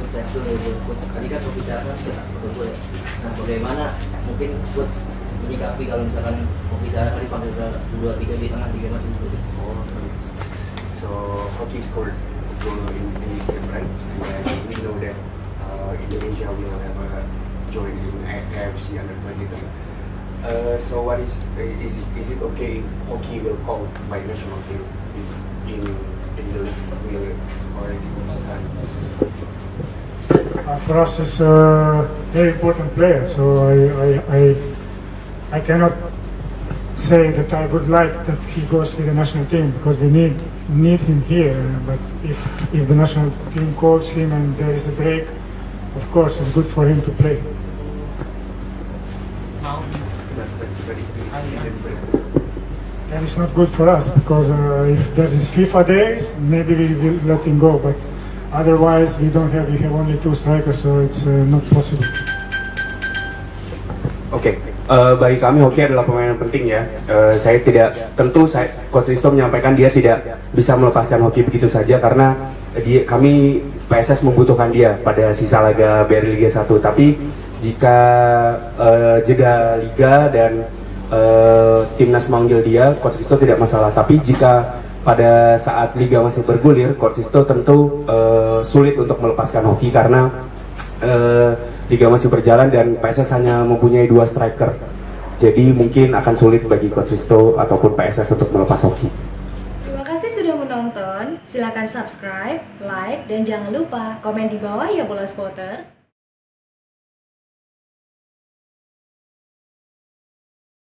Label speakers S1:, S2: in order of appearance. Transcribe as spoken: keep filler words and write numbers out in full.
S1: saya tuh coach tadi kan pembicaraan cetak satu gol ya. Nah bagaimana mungkin coach menyikapi kalau misalkan pembicaraan tadi panggil ke dua tiga di tengah tiga masih begitu.
S2: Oh, so hockey scored a goal in, in this game, right? And we know that uh, Indonesia will have a join in A F C under twenty-two. Uh, so what is is it, is it okay if hockey will call by national team in in the league will already start?
S3: Uh, for us, it's a very important player. So I I I, I cannot say that I would like that he goes with the national team because we need need him here. But if if the national team calls him and there is a break, of course it's good for him to play. And it's not good for us because uh, if there is FIFA days, maybe we will let him go. But otherwise, we don't have. We have only two strikers, so it's uh, not possible.
S4: Oke, okay. uh, bagi kami hoki adalah permainan penting ya. Uh, saya tidak, tentu saya, Coach Risto menyampaikan dia tidak bisa melepaskan hoki begitu saja karena dia, kami P S S membutuhkan dia pada sisa laga B R I Liga satu. Tapi jika uh, jeda liga dan uh, timnas manggil dia, Coach Risto tidak masalah. Tapi jika pada saat liga masih bergulir, Coach Risto tentu uh, sulit untuk melepaskan hoki karena uh, liga masih berjalan dan P S S hanya mempunyai dua striker. Jadi mungkin akan sulit bagi Coach Risto ataupun P S S untuk melepas hoki.
S5: Terima kasih sudah menonton. Silakan subscribe, like, dan jangan lupa komen di bawah ya Bola Spotter.